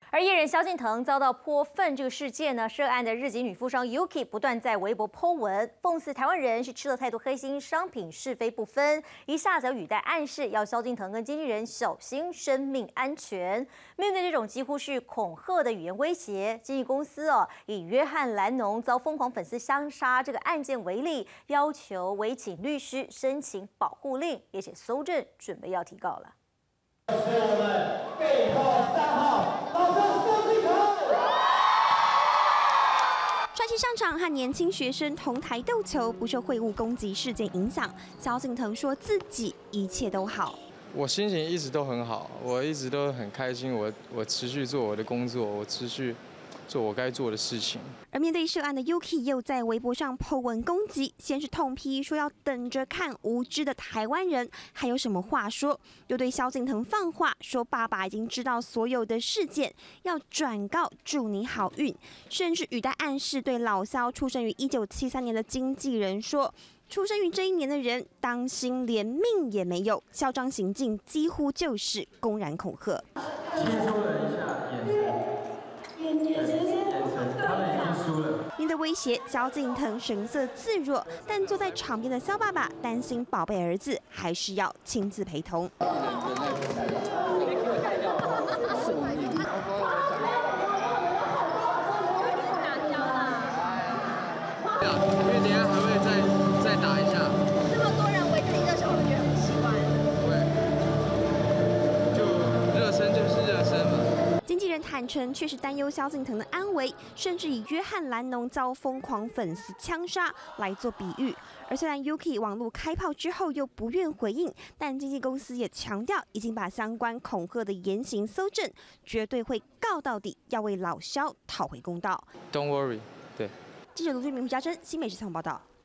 而艺人萧敬腾遭到泼粪这个事件呢，涉案的日籍女富商 Yuki 不断在微博 po 文，讽刺台湾人是吃了太多黑心商品，是非不分，一下子语带暗示要萧敬腾跟经纪人小心生命安全。面对这种几乎是恐吓的语言威胁，经纪公司以约翰兰农遭疯狂粉丝相杀这个案件为例，要求委请律师申请保护令，也写搜证，准备要提告了。 是我们被迫3号保证萧敬腾。 帅气上场和年轻学生同台斗球，不受会晤攻击事件影响。萧敬腾说自己一切都好。 我心情一直都很好，我一直都很开心。我持续做我的工作，我持续做我该做的事情。 而面对涉案的 Yuki 又在微博上 po 文攻击，先是痛批说要等着看无知的台湾人还有什么话说，又对萧敬腾放话说爸爸已经知道所有的事件，要转告祝你好运，甚至语带暗示对老萧出生于1973年的经纪人说。出生于这一年的人，当心连命也没有，嚣张行径几乎就是公然恐吓。 轻说了一下眼神，他们已经输了。 面对威胁，萧敬腾神色自若，但坐在场边的萧爸爸担心宝贝儿子，还是要亲自陪同。 因为等一下还会再打一下。 这么多人围着你热身，我觉得很奇怪。 对，就热身就是热身嘛。 经纪人坦承，确实担忧萧敬腾的安危，甚至以约翰兰农遭疯狂粉丝枪杀来做比喻。而虽然 Yuki 网络开炮之后又不愿回应，但经纪公司也强调，已经把相关恐吓的言行搜证，绝对会告到底，要为老萧讨回公道。 Don't worry， 对。 记者卢俊明、胡嘉珍，新美视采访报道。